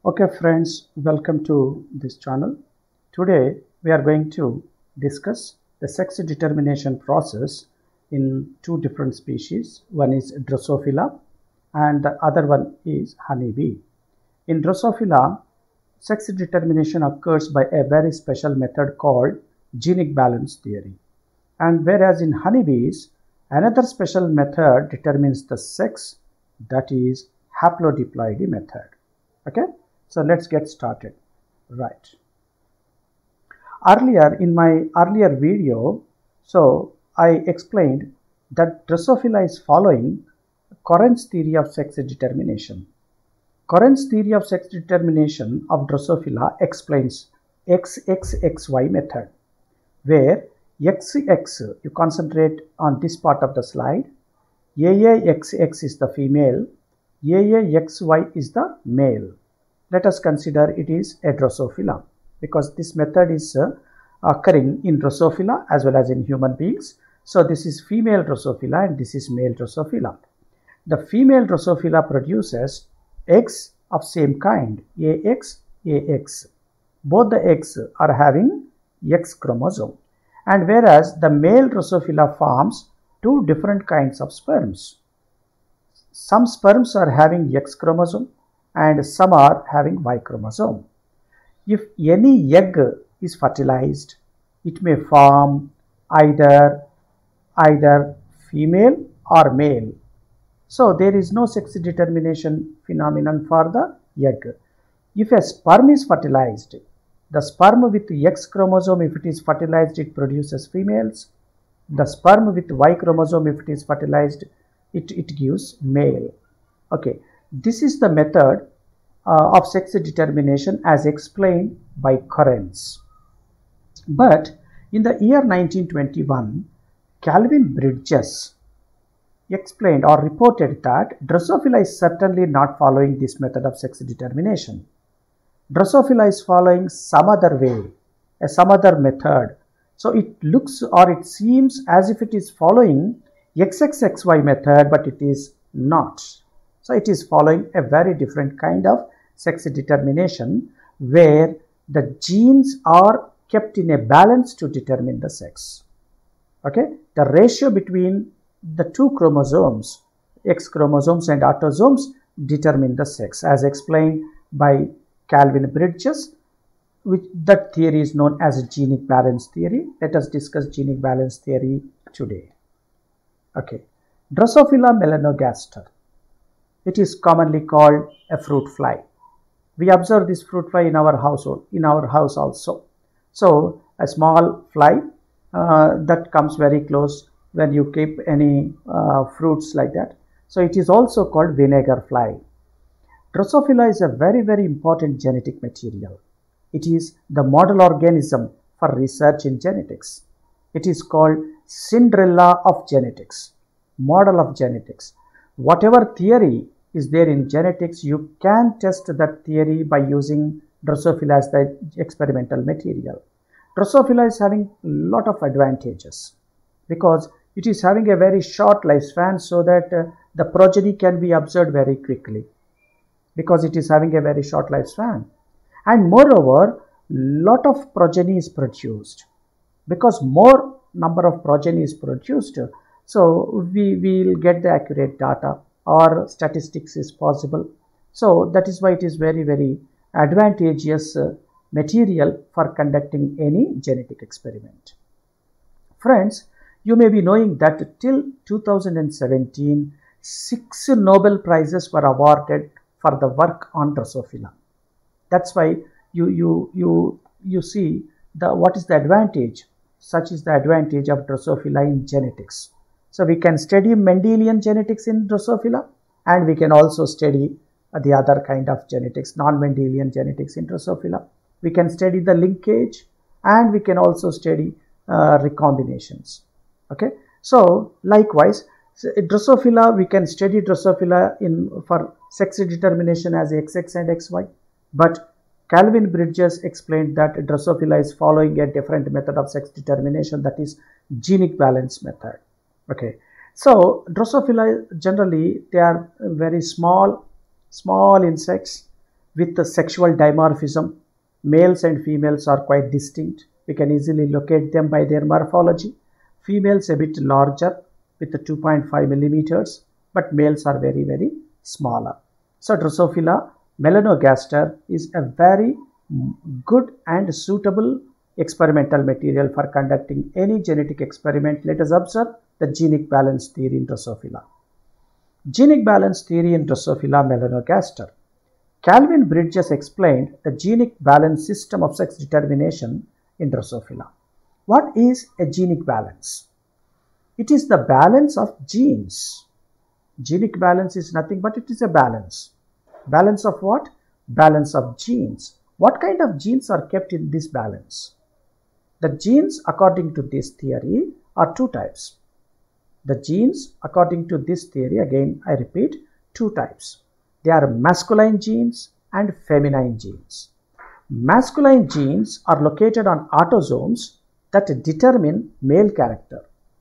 Okay friends, welcome to this channel. Today we are going to discuss the sex determination process in two different species. One is Drosophila and the other one is honeybee. In Drosophila, sex determination occurs by a very special method called genic balance theory. And whereas in honeybees, another special method determines the sex, that is haplodiploidy method. Okay. So let's get started. Right. In my earlier video, I explained that Drosophila is following Corrent's theory of sex determination. Corrent's theory of sex determination of Drosophila explains XXXY method, where XX, you concentrate on this part of the slide, AAXX is the female, AAXY is the male. Let us consider it is a Drosophila because this method is occurring in Drosophila as well as in human beings. So this is female Drosophila and this is male Drosophila. The female Drosophila produces eggs of same kind, AX, AX. Both the eggs are having X chromosome, and whereas the male Drosophila forms two different kinds of sperms. Some sperms are having X chromosome and some are having Y chromosome. If any egg is fertilized, it may form either female or male. So there is no sex determination phenomenon for the egg. If a sperm is fertilized, the sperm with X chromosome, if it is fertilized, it produces females. The sperm with Y chromosome, if it is fertilized, it gives male. Okay. This is the method of sex determination as explained by Corrents. But in the year 1921, Calvin Bridges explained or reported that Drosophila is certainly not following this method of sex determination. Drosophila is following some other way, some other method. So it looks or it seems as if it is following XXXY method, but it is not. So it is following a very different kind of sex determination where the genes are kept in a balance to determine the sex. Okay, the ratio between the two chromosomes, X chromosomes and autosomes, determine the sex as explained by Calvin Bridges, which that theory is known as genic balance theory. Let us discuss genic balance theory today. Okay, Drosophila melanogaster. It is commonly called a fruit fly. We observe this fruit fly in our household, in our house also. So a small fly that comes very close when you keep any fruits like that. So it is also called vinegar fly. Drosophila is a very, very important genetic material. It is the model organism for research in genetics. It is called Cinderella of genetics, model of genetics. Whatever theory is there in genetics, you can test that theory by using Drosophila as the experimental material. Drosophila is having a lot of advantages because it is having a very short lifespan, so that the progeny can be observed very quickly because it is having a very short lifespan. And moreover, lot of progeny is produced. Because more number of progeny is produced, so we will get the accurate data or statistics is possible. So that is why it is very, very advantageous material for conducting any genetic experiment. Friends, you may be knowing that till 2017, 6 Nobel Prizes were awarded for the work on Drosophila. That's why you see what is the advantage. Such is the advantage of Drosophila in genetics. So we can study Mendelian genetics in Drosophila, and we can also study the other kind of genetics, non-Mendelian genetics in Drosophila. We can study the linkage, and we can also study recombinations. Okay. So likewise, Drosophila, we can study Drosophila for sex determination as XX and XY, but Calvin Bridges explained that Drosophila is following a different method of sex determination, that is genic balance method. Okay, so Drosophila generally they are very small insects with the sexual dimorphism. Males and females are quite distinct. We can easily locate them by their morphology. Females a bit larger with the 2.5 millimeters, but males are very, very smaller. So Drosophila melanogaster is a very good and suitable experimental material for conducting any genetic experiment. Let us observe the genic balance theory in Drosophila. Genic balance theory in Drosophila melanogaster. Calvin Bridges explained the genic balance system of sex determination in Drosophila. What is a genic balance? It is the balance of genes. Genic balance is nothing but it is a balance. Balance of what? Balance of genes. What kind of genes are kept in this balance? The genes, according to this theory, are two types. The genes, according to this theory, again I repeat, two types. They are masculine genes and feminine genes. Masculine genes are located on autosomes that determine male character.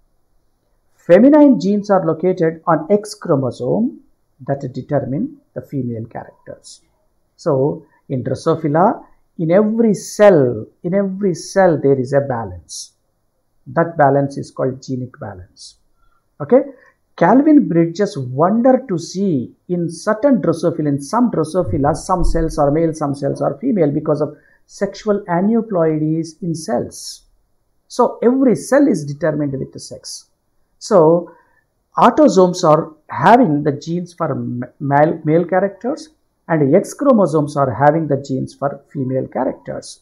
Feminine genes are located on X chromosome that determine the female characters. So, in Drosophila, in every cell there is a balance. That balance is called genic balance. Okay? Calvin Bridges wondered to see in certain Drosophila, in some Drosophila, some cells are male, some cells are female because of sexual aneuploidies in cells. So, every cell is determined with the sex. So, autosomes are having the genes for male characters and X chromosomes are having the genes for female characters.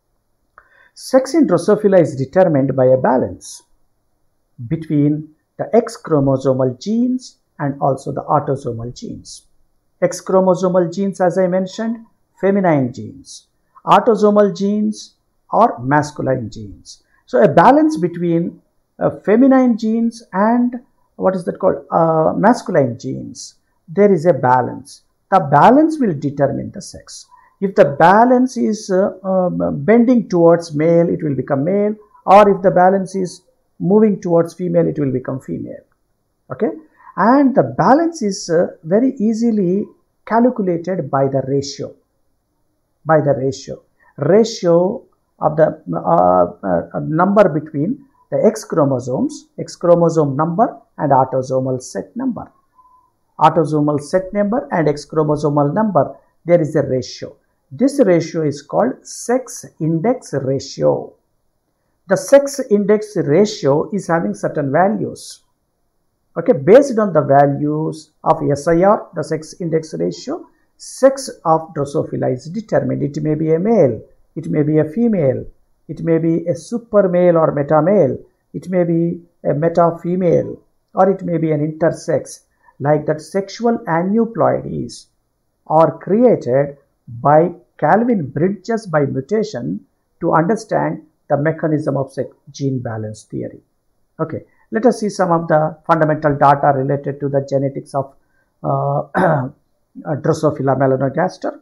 Sex in Drosophila is determined by a balance between the X chromosomal genes and also the autosomal genes. X chromosomal genes, as I mentioned, feminine genes. Autosomal genes are masculine genes. So, a balance between feminine genes and what is that called? Masculine genes. There is a balance. The balance will determine the sex. If the balance is bending towards male, it will become male, or if the balance is moving towards female, it will become female. Okay? And the balance is very easily calculated by the ratio. By the ratio. Ratio of the number between the X chromosomes, X chromosome number and autosomal set number. Autosomal set number and X chromosomal number, there is a ratio. This ratio is called sex index ratio. The sex index ratio is having certain values. Okay, based on the values of SIR, the sex index ratio, sex of Drosophila is determined. It may be a male, it may be a female, it may be a super male or meta male, it may be a meta female, or it may be an intersex. Like that, sexual aneuploidies are created by Calvin Bridges by mutation to understand the mechanism of gene balance theory. Okay, let us see some of the fundamental data related to the genetics of Drosophila melanogaster.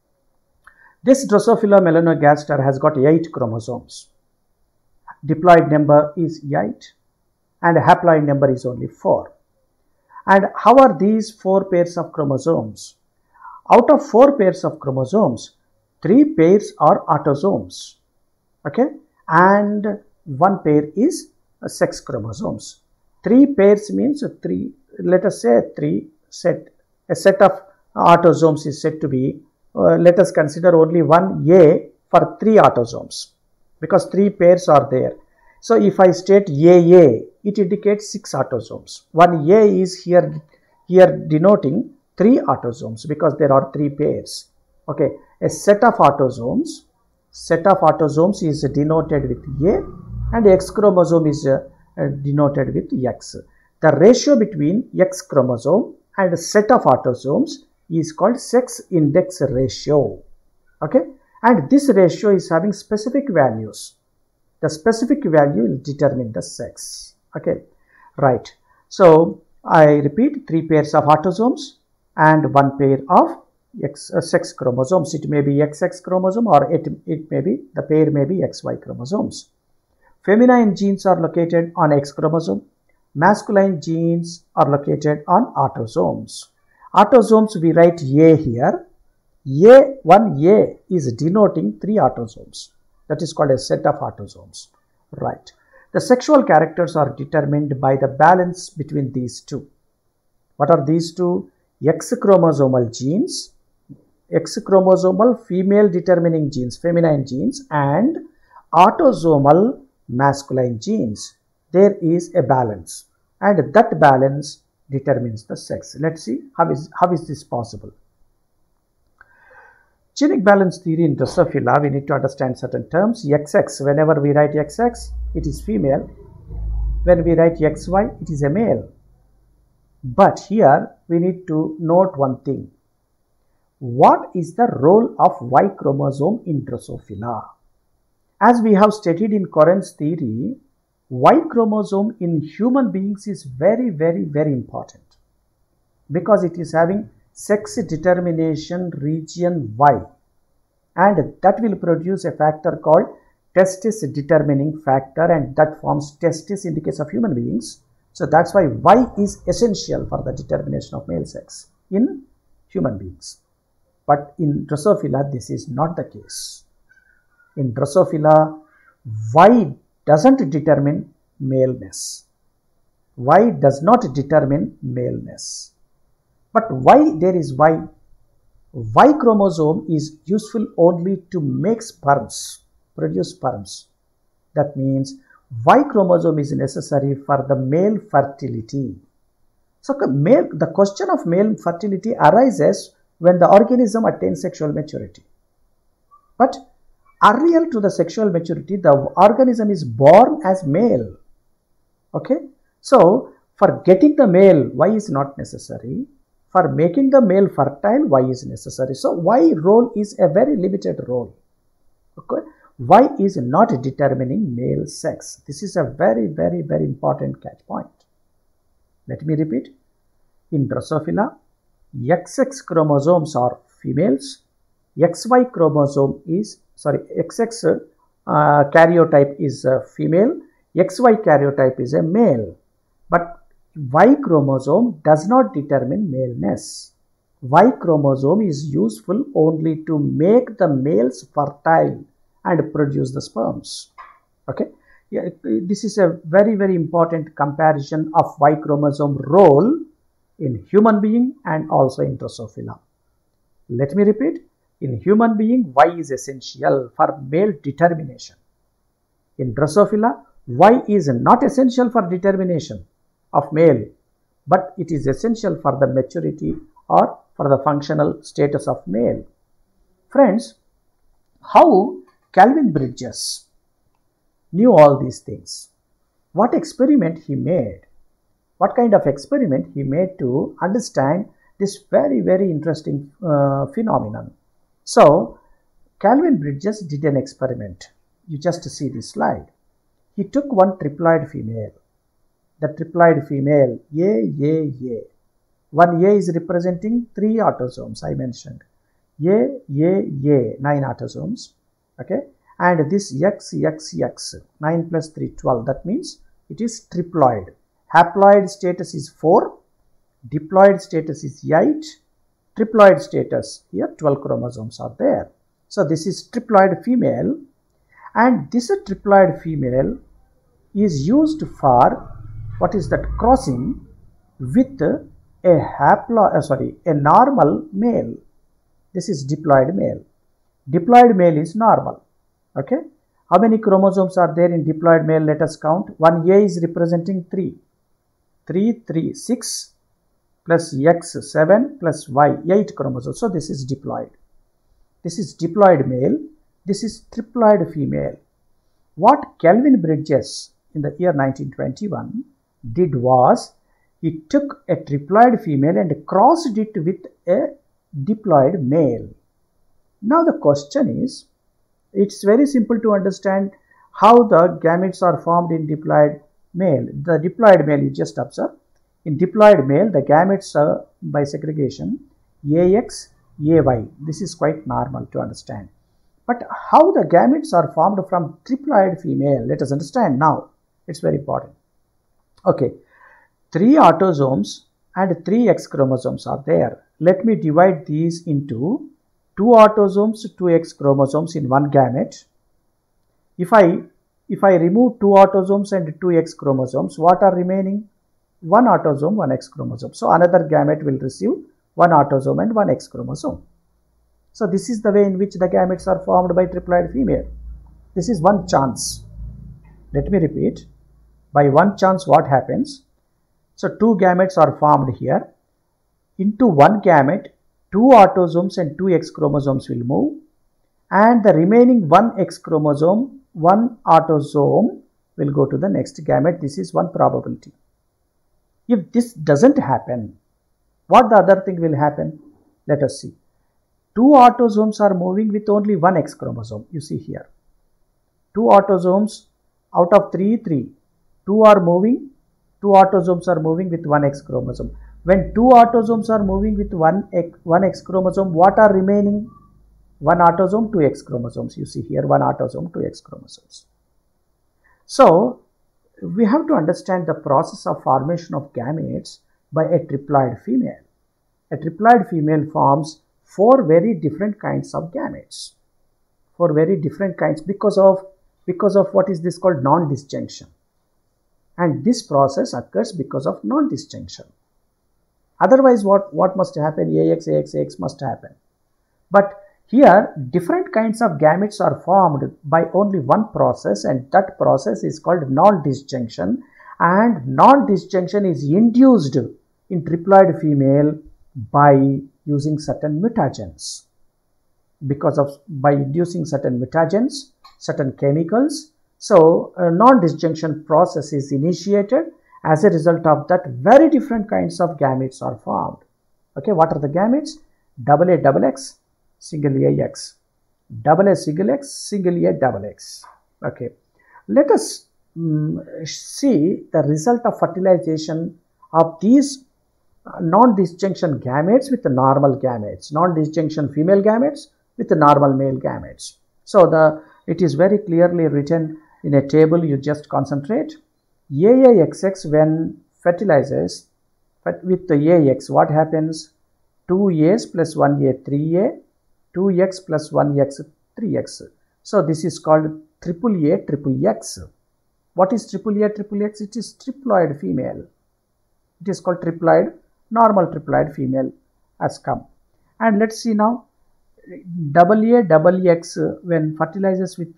This Drosophila melanogaster has got 8 chromosomes. Diploid number is 8 and haploid number is only 4. And how are these 4 pairs of chromosomes? Out of 4 pairs of chromosomes, 3 pairs are autosomes, okay, and 1 pair is sex chromosomes. 3 pairs means 3, let us say a set of autosomes is said to be, let us consider only 1A for 3 autosomes because 3 pairs are there. So, if I state AA, it indicates 6 autosomes. 1A is here denoting 3 autosomes because there are 3 pairs. Okay, a set of autosomes is denoted with A and X chromosome is denoted with X. The ratio between X chromosome and a set of autosomes is called sex index ratio. Okay, and this ratio is having specific values. The specific value will determine the sex. Okay, right. So, I repeat, 3 pairs of autosomes and 1 pair of sex chromosomes. It may be XX chromosome or it may be, the pair may be XY chromosomes. Feminine genes are located on X chromosome. Masculine genes are located on autosomes. Autosomes we write A here one A is denoting 3 autosomes. That is called a set of autosomes. Right. The sexual characters are determined by the balance between these two. What are these two? X chromosomal genes, X chromosomal female determining genes, feminine genes, and autosomal masculine genes. There is a balance, and that balance determines the sex. Let's see how is this possible. Genic balance theory in Drosophila, we need to understand certain terms. XX, whenever we write XX, it is female. When we write XY, it is a male. But here we need to note one thing. What is the role of Y chromosome in Drosophila? As we have stated in Coren's theory, Y chromosome in human beings is very important, because it is having sex determination region Y, and that will produce a factor called testis determining factor, and that forms testis in the case of human beings. So that's why Y is essential for the determination of male sex in human beings. But in Drosophila, this is not the case. In Drosophila, Y doesn't determine maleness. Y does not determine maleness. But why there is Y? Y chromosome is useful only to make sperms, produce sperms. That means Y chromosome is necessary for the male fertility. So the question of male fertility arises when the organism attains sexual maturity. But earlier to the sexual maturity, the organism is born as male. Okay? So for getting the male, Y is not necessary. For making the male fertile, Y is necessary. So Y role is a very limited role. Okay? Y is not determining male sex. This is a very important catch point. Let me repeat. In Drosophila, XX chromosomes are females. XY chromosome is, XX karyotype is a female. XY karyotype is a male. But Y chromosome does not determine maleness. Y chromosome is useful only to make the males fertile and produce the sperms. Okay, yeah, this is a very important comparison of Y chromosome role in human being and also in Drosophila. Let me repeat. In human being, Y is essential for male determination. In Drosophila, Y is not essential for determination of male, but it is essential for the maturity or for the functional status of male. Friends, how Calvin Bridges knew all these things? What experiment he made? What kind of experiment he made to understand this very interesting phenomenon? So, Calvin Bridges did an experiment. You just see this slide. He took one triploid female. The triploid female, A. One A is representing 3 autosomes I mentioned. A, 9 autosomes. Okay. And this X, 9 plus 3, 12. That means it is triploid. Haploid status is 4. Diploid status is 8. Triploid status, here 12 chromosomes are there. So this is triploid female, and this triploid female is used for what is that? Crossing with a normal male. This is diploid male. Diploid male is normal. Okay. How many chromosomes are there in diploid male? Let us count. One A is representing 3. 6 plus X 7 plus Y 8 chromosomes. So this is diploid. This is diploid male. This is triploid female. What Calvin Bridges in the year 1921 did was, he took a triploid female and crossed it with a diploid male. Now the question is, it's very simple to understand how the gametes are formed in diploid male. The diploid male, you just observe. In diploid male, the gametes are by segregation AX, AY. This is quite normal to understand. But how the gametes are formed from triploid female, let us understand now. It's very important. Okay, 3 autosomes and 3 X chromosomes are there. Let me divide these into 2 autosomes, 2 X chromosomes in one gamete. If I remove 2 autosomes and 2 X chromosomes, what are remaining? 1 autosome, 1 X chromosome. So another gamete will receive 1 autosome and 1 X chromosome. So this is the way in which the gametes are formed by triploid female. This is one chance. Let me repeat. By one chance, what happens? So 2 gametes are formed here. Into one gamete, 2 autosomes and 2 X chromosomes will move, and the remaining 1 X chromosome, 1 autosome will go to the next gamete. This is one probability. If this doesn't happen, what the other thing will happen? Let us see. 2 autosomes are moving with only 1 X chromosome. You see here. 2 autosomes out of 3. 2 are moving. 2 autosomes are moving with 1 X chromosome. When 2 autosomes are moving with 1 X chromosome, what are remaining? 1 autosome, 2 X chromosomes. You see here 1 autosome, 2 X chromosomes. So we have to understand the process of formation of gametes by a triploid female. A triploid female forms 4 very different kinds of gametes. 4 very different kinds because of what is this called non-disjunction. And this process occurs because of non-disjunction. Otherwise, what must happen? AX must happen. But here, different kinds of gametes are formed by only one process, and that process is called non-disjunction. And non-disjunction is induced in triploid female by using certain mutagens. By inducing certain mutagens, certain chemicals, so a non-disjunction process is initiated. As a result of that, very different kinds of gametes are formed. Okay, what are the gametes? AA double X, single AX, AA single X, single A double X. Okay, let us see the result of fertilization of these non-disjunction gametes with the normal gametes, non-disjunction female gametes with the normal male gametes. So it is very clearly written in a table. You just concentrate. AAXX when fertilizes with the AX, what happens? 2A's plus 1A, 3A, 2X plus 1X, 3X. So this is called triple A, triple X. What is triple A, triple X? It is triploid female. It is called triploid, normal triploid female has come. And let's see now, AA, double X when fertilized with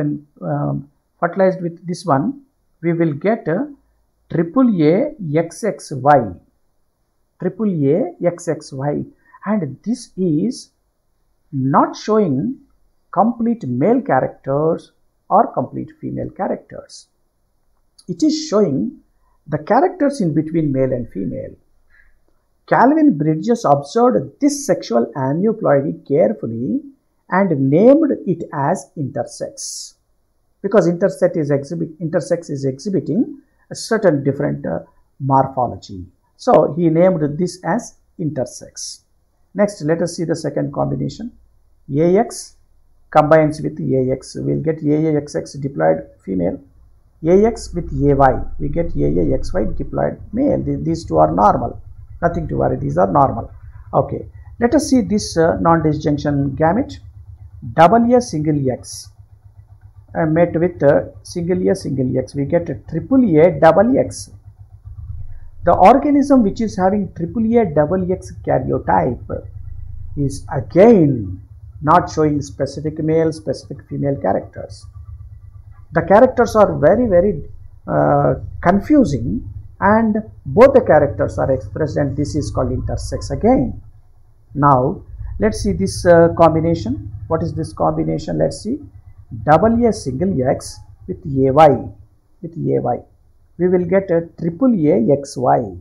this one, we will get triple A XXY, triple A XXY, and this is not showing complete male characters or complete female characters. It is showing the characters in between male and female. Calvin Bridges observed this sexual aneuploidy carefully and named it as intersex, because intersex is exhibiting a certain different morphology. So he named this as intersex. Next, let us see the second combination. AX combines with AX. We will get AAXX diploid female. AX with AY. We get AAXY diploid male. These two are normal. Nothing to worry. These are normal. Okay. Let us see this non-disjunction gamete. AA single X. Met with single A single X, we get triple A double X. The organism which is having triple A double X karyotype is again not showing specific male, specific female characters. The characters are very confusing, and both the characters are expressed, and this is called intersex again. Now let's see this combination. What is this combination? Let's see. AA single X with AY, we will get a triple A XY,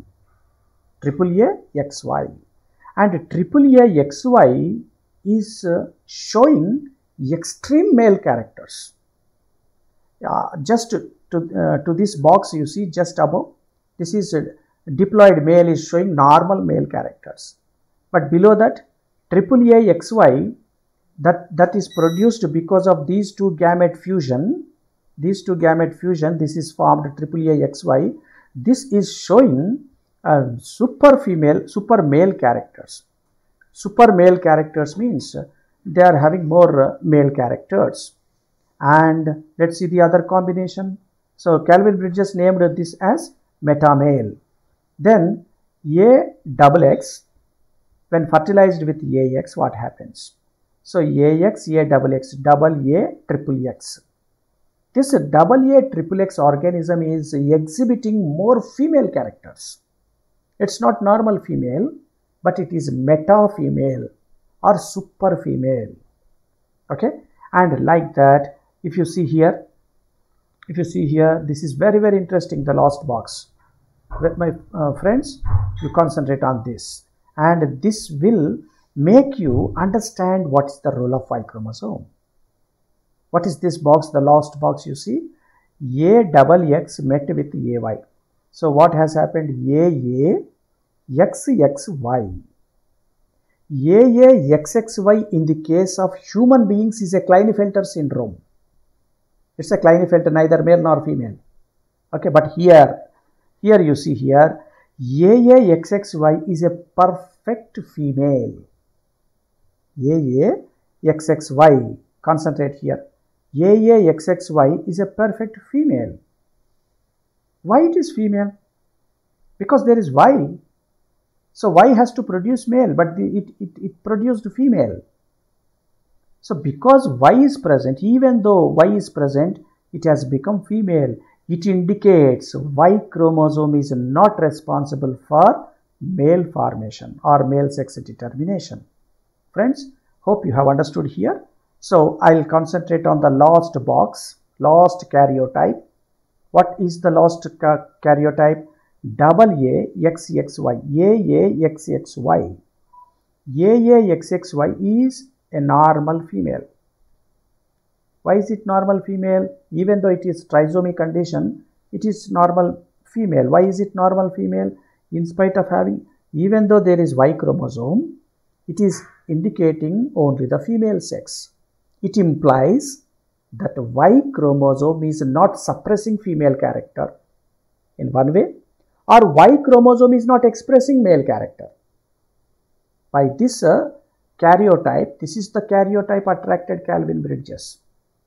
and triple A XY is showing extreme male characters. Just to this box you see just above, this is diploid male is showing normal male characters, but below that triple A XY, that is produced because of these two gamete fusion. This is formed triple A XY. This is showing super male characters. Super male characters means they are having more male characters. And let's see the other combination. So Kelvin Bridges named this as metamale. Then A XX, when fertilized with AX, what happens? So AX, AXX, double A, triple X. This double A triple X organism is exhibiting more female characters. It's not normal female, but it is meta female or super female. Okay, and like that, if you see here, this is very, very interesting, the last box. With my friends, you concentrate on this, and this will make you understand what's the role of Y chromosome. What is this box? The last box you see, AXX met with AY. So what has happened? AA XXY. AAXXY in the case of human beings is a Klinefelter syndrome. It's a Klinefelter, neither male nor female. Okay, but here you see here, AAXXY is a perfect female. AAXXY, concentrate here. AAXXY is a perfect female. Why it is female? Because there is Y. So Y has to produce male, but it produced female. So because Y is present, even though Y is present, it has become female. It indicates Y chromosome is not responsible for male formation or male sex determination. Friends, hope you have understood here. So I'll concentrate on the last box, last karyotype. What is the last karyotype? AAXXY. AAXXY. AAXXY is a normal female. Why is it normal female? Even though it is trisomy condition, it is normal female. Why is it normal female? In spite of having, even though there is Y chromosome, it is indicating only the female sex. It implies that Y chromosome is not suppressing female character in one way, or Y chromosome is not expressing male character. By this karyotype, this is the karyotype attracted Kelvin Bridges.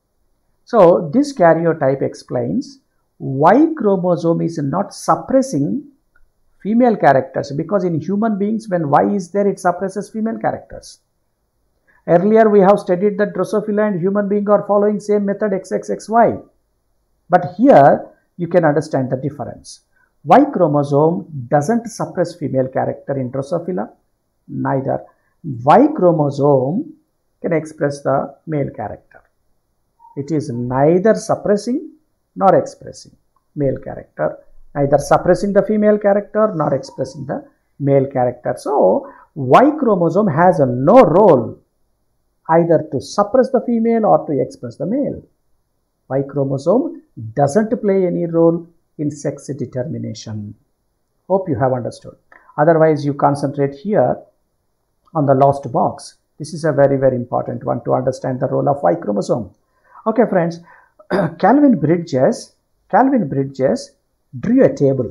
So this karyotype explains Y chromosome is not suppressing female characters, because in human beings when Y is there, it suppresses female characters. Earlier we have studied that Drosophila and human being are following same method XXXY. But here you can understand the difference. Y chromosome doesn't suppress female character in Drosophila, neither. Y chromosome can express the male character. It is neither suppressing nor expressing male character, neither suppressing the female character nor expressing the male character. So Y chromosome has no role either to suppress the female or to express the male. Y chromosome doesn't play any role in sex determination. Hope you have understood. Otherwise, you concentrate here on the last box. This is a very, very important one to understand the role of Y chromosome. Okay, friends, Kelvin Bridges drew a table,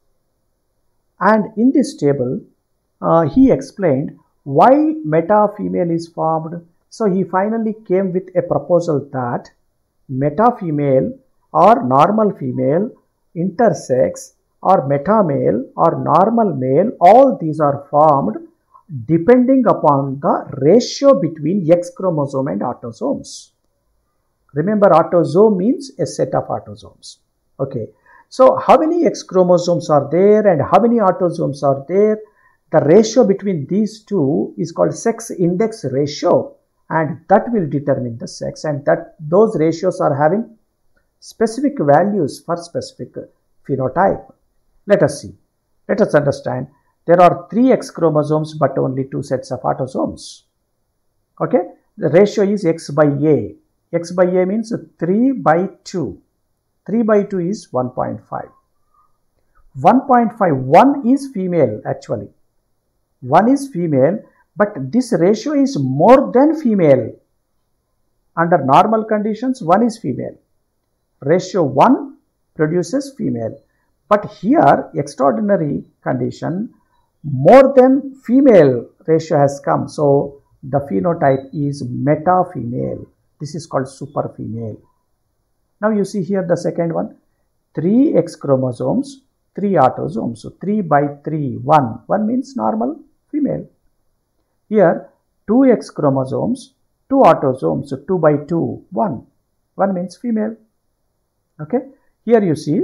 and in this table, he explained why meta female is formed. So he finally came with a proposal that meta female or normal female, intersex or meta male or normal male, all these are formed depending upon the ratio between X chromosome and autosomes. Remember, autosome means a set of autosomes. Okay, so how many X chromosomes are there and how many autosomes are there? The ratio between these two is called sex index ratio, and that will determine the sex, and that those ratios are having specific values for specific phenotype. Let us see. Let us understand. There are 3 X chromosomes but only 2 sets of autosomes. Okay, the ratio is X by A. X by A means 3 by 2. 3 by 2 is 1.5. 1.5, 1 is female actually. 1 is female, but this ratio is more than female. Under normal conditions, 1 is female. Ratio 1 produces female. But here, extraordinary condition, more than female ratio has come. So the phenotype is meta-female. This is called super female. Now you see here the second one, 3 X chromosomes, 3 autosomes. So 3 by 3, 1. 1 means normal female. Here 2 X chromosomes, 2 autosomes. So 2 by 2, 1. 1 means female. Okay. Here you see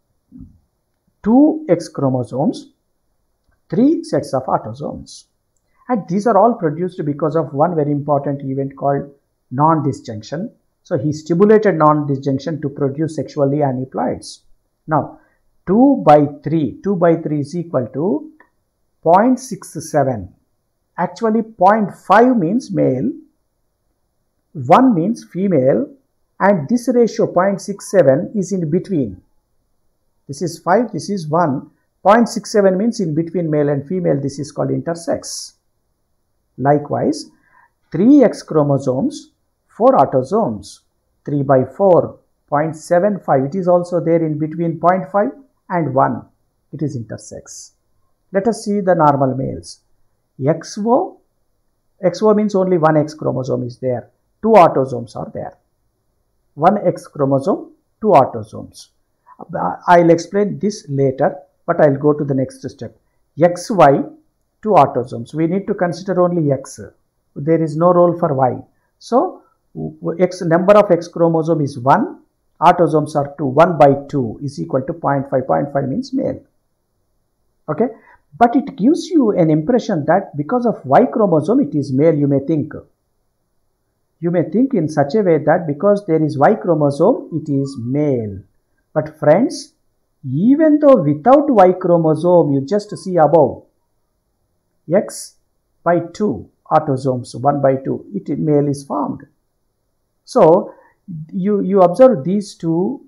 2 X chromosomes, 3 sets of autosomes. And these are all produced because of one very important event called non-disjunction. So he stimulated non-disjunction to produce sexually aneuploids. Now 2 by 3 is equal to 0.67. Actually 0.5 means male, 1 means female, and this ratio 0.67 is in between. This is 5, this is 1. 0.67 means in between male and female. This is called intersex. Likewise, 3 X chromosomes, 4 autosomes, 3 by 4, 0.75. It is also there in between 0.5 and 1. It is intersex. Let us see the normal males. XO means only 1 X chromosome is there. 2 autosomes are there. 1 X chromosome, 2 autosomes. I'll explain this later, but I'll go to the next step. XY, 2 autosomes. We need to consider only X. There is no role for Y. So, X number of X chromosome is 1. Autosomes are 2. 1 by 2 is equal to 0.5. 0.5 means male. Okay. But it gives you an impression that because of Y chromosome, it is male, you may think. You may think in such a way that because there is Y chromosome, it is male. But friends, even though without Y chromosome, you just see above, X by 2 autosomes, 1 by 2, male is formed. So, you observe these two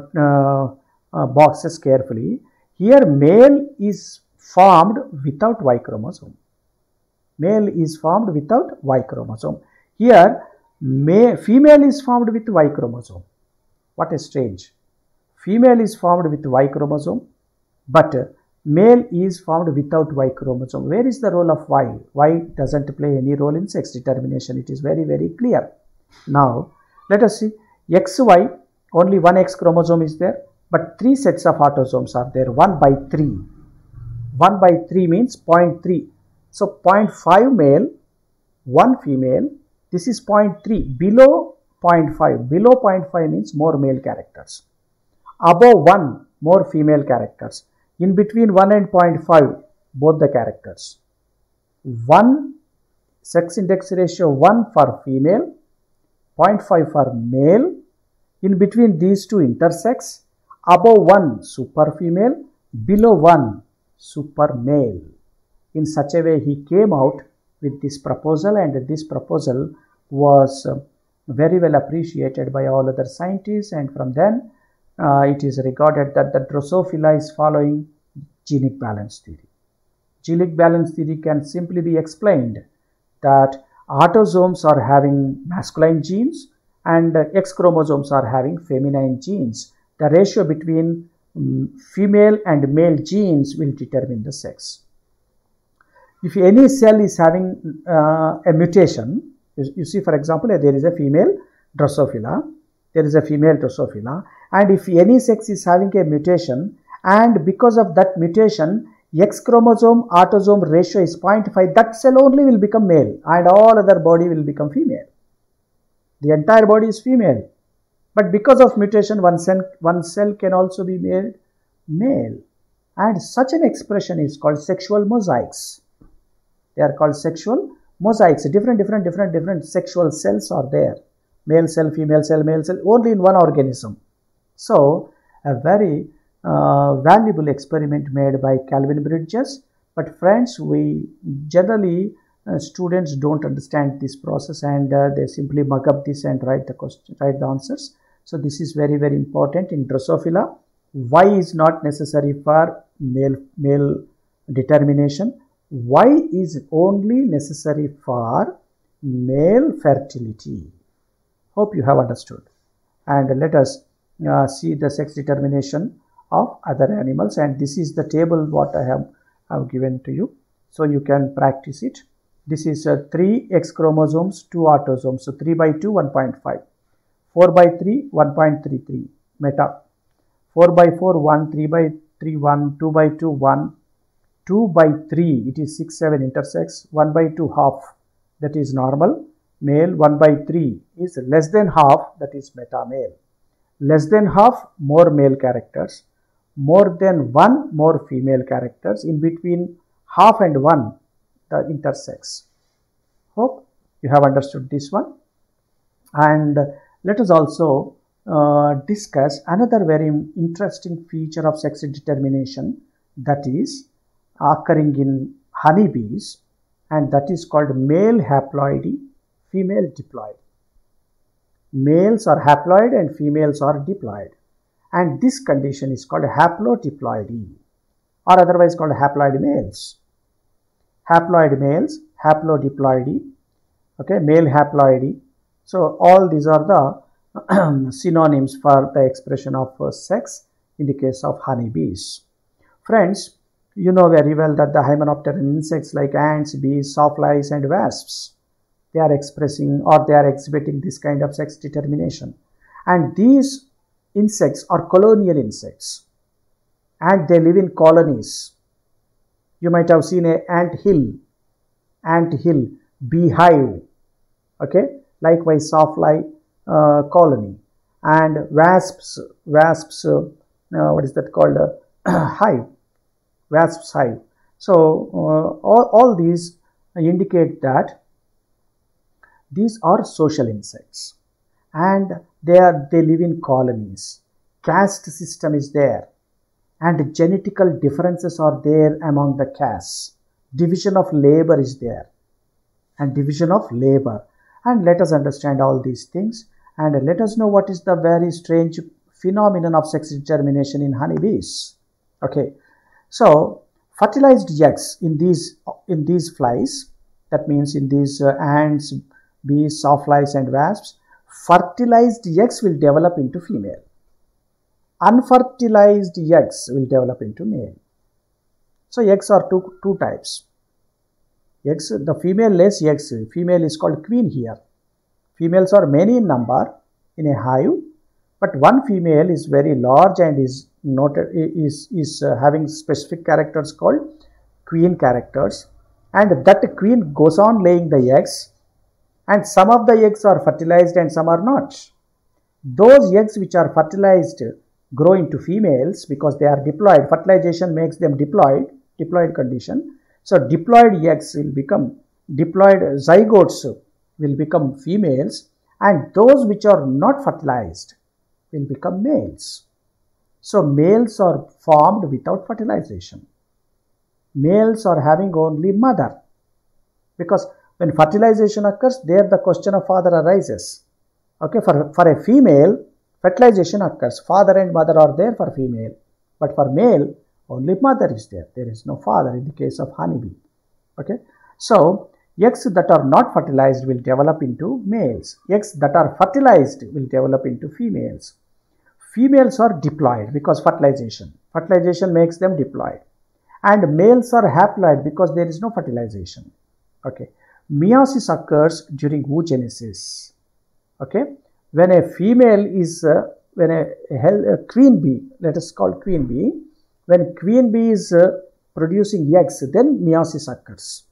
boxes carefully. Here, male is formed without Y chromosome. Male is formed without Y chromosome. Here, female is formed with Y chromosome. What a strange. Female is formed with Y chromosome, but male is formed without Y chromosome. Where is the role of Y? Y doesn't play any role in sex determination. It is very, very clear. Now, let us see. XY, only 1 X chromosome is there, but 3 sets of autosomes are there. 1 by 3. 1 by 3 means 0.3. So, 0.5 male, 1 female. This is 0.3. Below 0.5. Below 0.5 means more male characters. Above 1, more female characters. In between 1 and 0.5, both the characters. 1 sex index ratio 1 for female, 0.5 for male. In between these two intersex. Above 1 super female, below 1 super male. In such a way he came out with this proposal, and this proposal was very well appreciated by all other scientists, and from then it is regarded that the Drosophila is following genic balance theory. Genic balance theory can simply be explained that autosomes are having masculine genes and X chromosomes are having feminine genes. The ratio between female and male genes will determine the sex. If any cell is having a mutation, you see, for example, there is a female Drosophila, there is a female Drosophila, and if any sex is having a mutation, and because of that mutation, X chromosome autosome ratio is 0.5, that cell only will become male and all other body will become female. The entire body is female. But because of mutation, one cell can also be made male. And such an expression is called sexual mosaics. They are called sexual mosaics. Different sexual cells are there. Male cell, female cell, male cell, only in one organism. So, a very valuable experiment made by Calvin Bridges. But friends, we generally students don't understand this process, and they simply mug up this and write the answers. So this is very, very important in Drosophila. Y is not necessary for male determination. Y is only necessary for male fertility. Hope you have understood. And let us see the sex determination of other animals. And this is the table what I have given to you. So you can practice it. This is 3 X chromosomes, 2 autosomes. So 3 by 2, 1.5. 4 by 3, 1.33. Meta. 4 by 4, 1. 3 by 3, 1. 2 by 2, 1. 2 by 3, it is 6, 7 intersex. 1 by 2, half. That is normal male. 1 by 3 is less than half. That is meta male. Less than half, more male characters. More than 1, more female characters. In between half and 1, the intersex. Hope you have understood this one. And let us also discuss another very interesting feature of sex determination that is occurring in honeybees, and that is called male haploidy, female diploid. Males are haploid and females are diploid, and this condition is called haplodiploidy, or otherwise called haploid males. Haploid males, haplodiploidy, okay, male haploidy. So all these are the synonyms for the expression of sex in the case of honeybees. Friends, you know very well that the hymenopteran insects like ants, bees, sawflies and wasps, they are expressing or they are exhibiting this kind of sex determination. And these insects are colonial insects and they live in colonies. You might have seen an ant hill, beehive, okay, likewise sawfly colony, and wasps, what is that called, hive, wasps hive. So all these indicate that these are social insects and they live in colonies. Caste system is there and genetical differences are there among the castes. Division of labor is there and division of labor. And let us understand all these things and let us know what is the very strange phenomenon of sex determination in honeybees. Okay, so fertilized eggs in these flies, that means in these ants, bees, sawflies and wasps, fertilized eggs will develop into female. Unfertilized eggs will develop into male. So eggs are two types. Eggs, the female lays eggs. Female is called queen here. Females are many in number in a hive, but one female is very large and is noted is having specific characters called queen characters, and that queen goes on laying the eggs, and some of the eggs are fertilized and some are not. Those eggs which are fertilized grow into females because they are diploid. Fertilization makes them diploid condition. So diploid eggs will become, diploid zygotes will become females, and those which are not fertilized will become males. So males are formed without fertilization. Males are having only mother, because when fertilization occurs, there the question of father arises. Okay, for a female, fertilization occurs. Father and mother are there for female, but for male, only mother is there. There is no father in the case of honeybee. Okay, so eggs that are not fertilized will develop into males. Eggs that are fertilized will develop into females. Females are diploid because fertilization. Fertilization makes them diploid. And males are haploid because there is no fertilization. Okay, meiosis occurs during oogenesis. Okay, when a female is, when a queen bee, let us call queen bee, when queen bee is producing eggs, then meiosis occurs.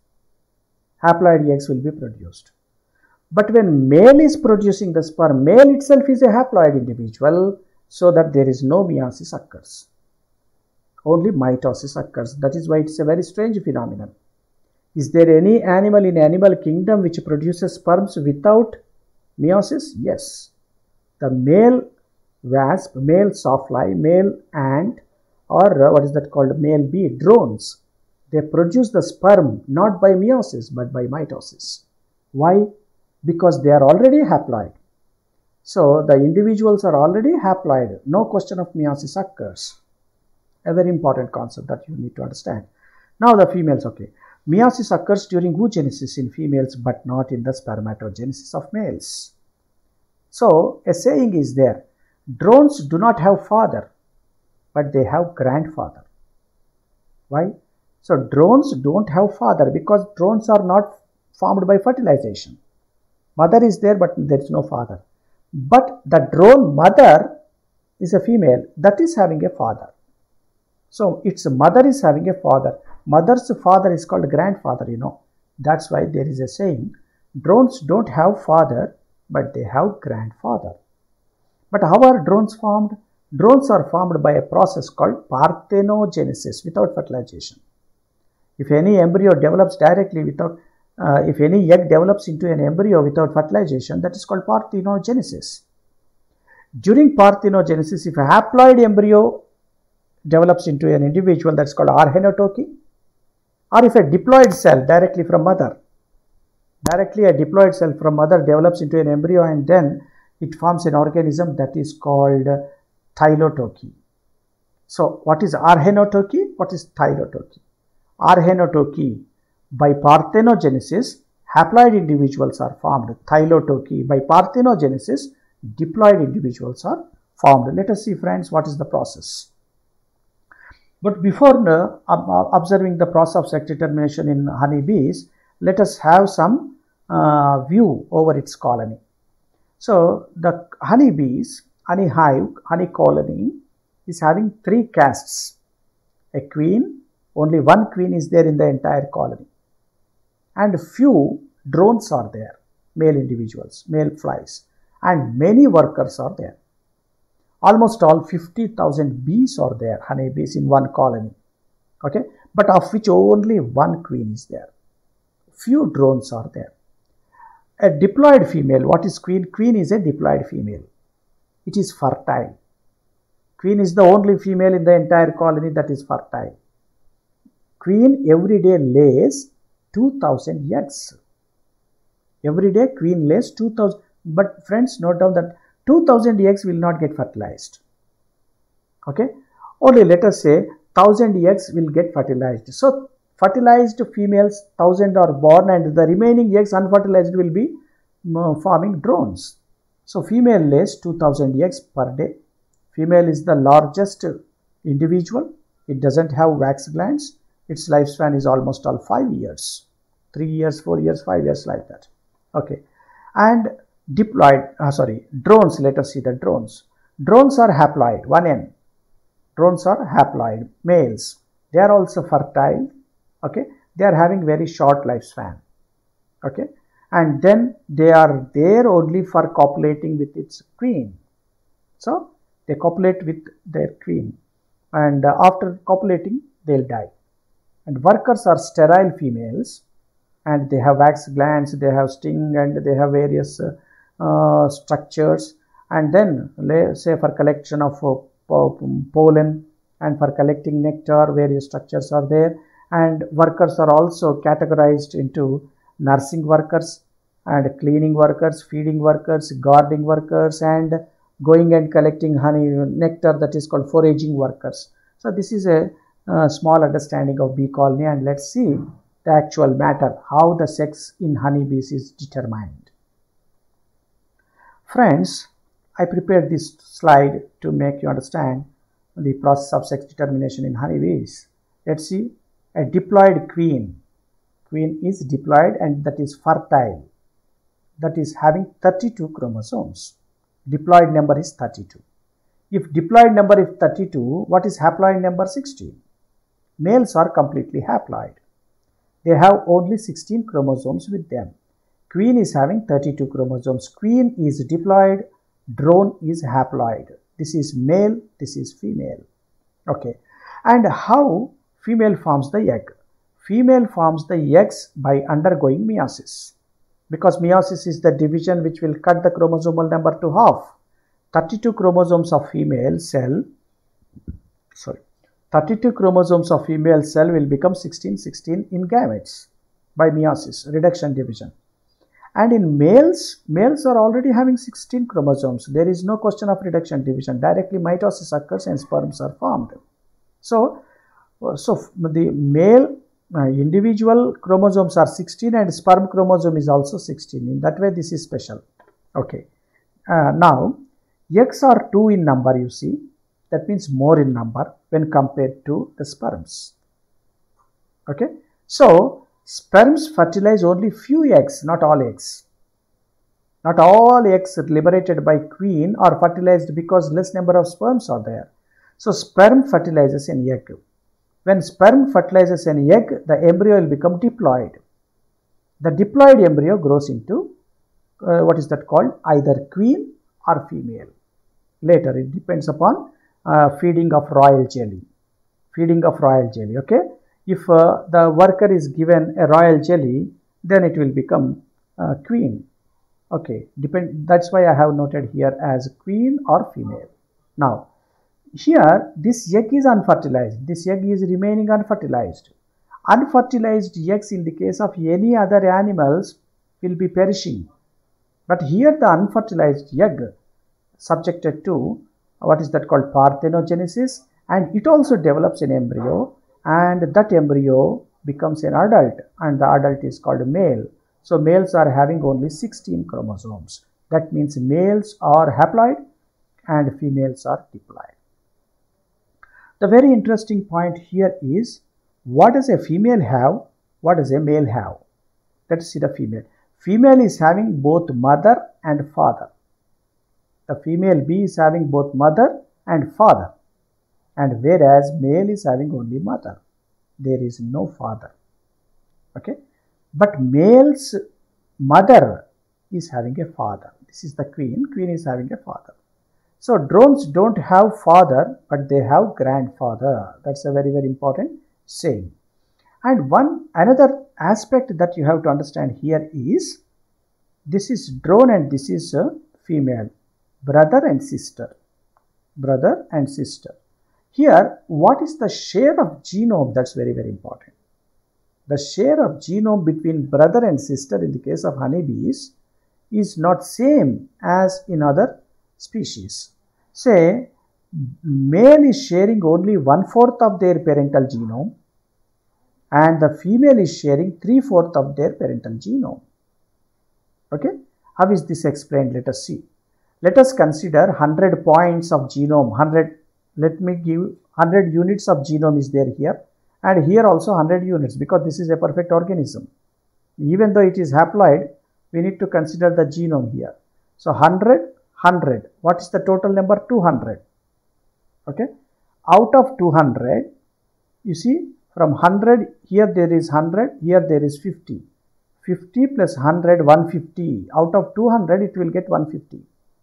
Haploid eggs will be produced. But when male is producing the sperm, male itself is a haploid individual, so that there is no meiosis occurs. Only mitosis occurs. That is why it's a very strange phenomenon. Is there any animal in animal kingdom which produces sperms without meiosis? Yes. The male wasp, male sawfly, male ant, or what is that called, male bee, drones, they produce the sperm not by meiosis but by mitosis. Why? Because they are already haploid. So the individuals are already haploid. No question of meiosis occurs. A very important concept that you need to understand. Now the females, okay. Meiosis occurs during oogenesis in females but not in the spermatogenesis of males. So a saying is there, drones do not have father, but they have grandfather. Why? So drones don't have father because drones are not formed by fertilization. Mother is there, but there is no father. But the drone mother is a female that is having a father. So its mother is having a father. Mother's father is called grandfather, you know. That's why there is a saying, drones don't have father, but they have grandfather. But how are drones formed? Drones are formed by a process called parthenogenesis without fertilization. If any embryo develops directly without, if any egg develops into an embryo without fertilization, that is called parthenogenesis. During parthenogenesis, if a haploid embryo develops into an individual, that's called archaeotochy. Or if a diploid cell directly from mother, directly a diploid cell from mother develops into an embryo and then it forms an organism, that is called thylotochy. So what is archaeotochy? What is thylotochy? Archaeotochy, by parthenogenesis, haploid individuals are formed. Thylotochy, by parthenogenesis, diploid individuals are formed. Let us see, friends, what is the process. But before observing the process of sex determination in honeybees, let us have some view over its colony. So the honeybees, honey hive, honey colony is having 3 castes. A queen, only one queen is there in the entire colony. And few drones are there, male individuals, male flies. And many workers are there. Almost all 50,000 bees are there, honeybees in one colony. Okay, but of which only one queen is there. Few drones are there. A diploid female, what is queen? Queen is a diploid female. It is fertile. Queen is the only female in the entire colony that is fertile. Queen every day lays 2,000 eggs. Every day queen lays 2,000. But friends, note down that 2,000 eggs will not get fertilized. Okay, only let us say 1,000 eggs will get fertilized. So fertilized females 1,000 are born and the remaining eggs unfertilized will be forming drones. So female lays 2,000 eggs per day. Female is the largest individual. It doesn't have wax glands. Its lifespan is almost all 5 years. 3 years, 4 years, 5 years, like that. Okay, and drones, let us see the drones. Drones are haploid, 1N. Drones are haploid, males. They are also fertile. Okay, they are having very short lifespan. Okay, and then they are there only for copulating with its queen. So they copulate with their queen, and after copulating they'll die. And workers are sterile females, and they have wax glands, they have sting, and they have various structures. And then say for collection of pollen and for collecting nectar, various structures are there. And workers are also categorized into nursing workers and cleaning workers, feeding workers, guarding workers, and going and collecting honey, nectar, that is called foraging workers. So this is a small understanding of bee colony, and let's see the actual matter, how the sex in honeybees is determined. Friends, I prepared this slide to make you understand the process of sex determination in honeybees. Let's see, a diploid queen. Queen is diploid and that is fertile. That is having 32 chromosomes. Diploid number is 32. If diploid number is 32, what is haploid number? 16. Males are completely haploid. They have only 16 chromosomes with them. Queen is having 32 chromosomes. Queen is diploid, drone is haploid. This is male, this is female. Okay. And how female forms the egg? Female forms the eggs by undergoing meiosis. Because meiosis is the division which will cut the chromosomal number to half. 32 chromosomes of female cell, 32 chromosomes of female cell will become 16 in gametes by meiosis, reduction division. And in males are already having 16 chromosomes. There is no question of reduction division. Directly mitosis occurs and sperms are formed. So the male individual chromosomes are 16 and sperm chromosome is also 16. In that way, this is special. Okay. Now, eggs are 2 in number, you see. That means more in number when compared to the sperms. Okay. So, Sperms fertilize only few eggs, not all eggs. Not all eggs liberated by queen are fertilized because less number of sperms are there. So sperm fertilizes an egg. When sperm fertilizes an egg, the embryo will become diploid. The diploid embryo grows into what is that called? Either queen or female. Later it depends upon feeding of royal jelly. Feeding of royal jelly, okay? If the worker is given a royal jelly, then it will become queen. Okay, that's why I have noted here as queen or female. Now, here this egg is unfertilized. This egg is remaining unfertilized. Unfertilized eggs in the case of any other animals will be perishing. But here the unfertilized egg subjected to what is that called parthenogenesis, and it also develops an embryo, and that embryo becomes an adult, and the adult is called male. So males are having only 16 chromosomes. That means males are haploid and females are diploid. The very interesting point here is, what does a female have? What does a male have? Let's see the female. Female is having both mother and father. The female bee is having both mother and father, and whereas male is having only mother. There is no father. Okay, but male's mother is having a father. This is the queen. Queen is having a father. So drones don't have father, but they have grandfather. That's a very, very important saying. And another aspect that you have to understand here is, this is drone and this is a female, brother and sister. Brother and sister. Here, what is the share of genome? That's very, very important. The share of genome between brother and sister in the case of honeybees is not same as in other species. Say, male is sharing only 1/4 of their parental genome, and the female is sharing 3/4 of their parental genome. Okay, how is this explained? Let us see. Let us consider 100 points of genome. 100. Let me give 100 units of genome is there here, and here also 100 units, because this is a perfect organism. Even though it is haploid, we need to consider the genome here. So 100, 100. What is the total number? 200. Okay. Out of 200, you see, from 100, here there is 100, here there is 50. 50 plus 100, 150. Out of 200, it will get 150.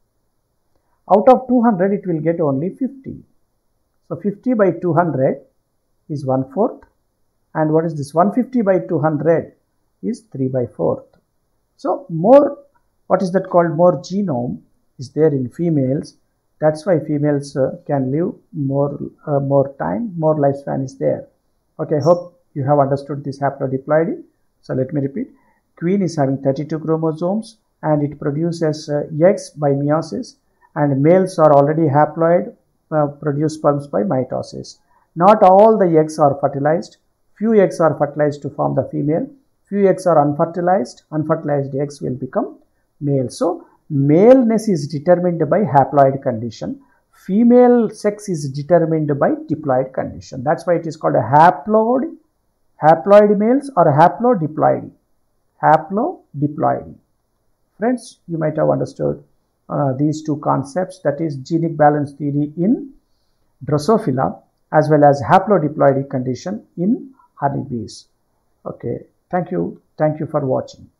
Out of 200, it will get only 50. So 50 by 200 is 1/4. And what is this? 150 by 200 is 3/4. So more, what is that called? More genome is there in females. That's why females can live more time, more lifespan is there. Okay, hope you have understood this haplodiploidy. So let me repeat. Queen is having 32 chromosomes and it produces eggs by meiosis, and males are already haploid, produce sperms by mitosis. Not all the eggs are fertilized. Few eggs are fertilized to form the female. Few eggs are unfertilized. Unfertilized eggs will become male. So maleness is determined by haploid condition. Female sex is determined by diploid condition. That's why it is called a haploid males or haplodiploidy. Haplodiploidy. Friends, you might have understood these two concepts, that is genic balance theory in Drosophila as well as haplodiploidy condition in honeybees. Okay, thank you for watching.